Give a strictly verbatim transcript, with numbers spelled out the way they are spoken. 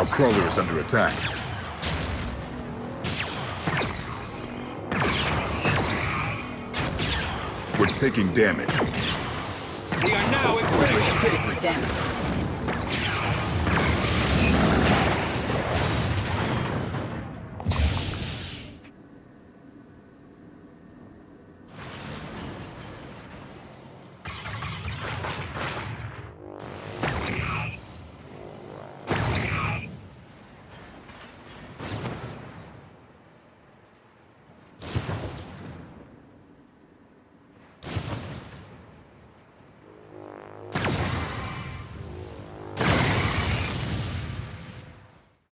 Our crawler is under attack. We're taking damage. We are now in critical. Critically damaged.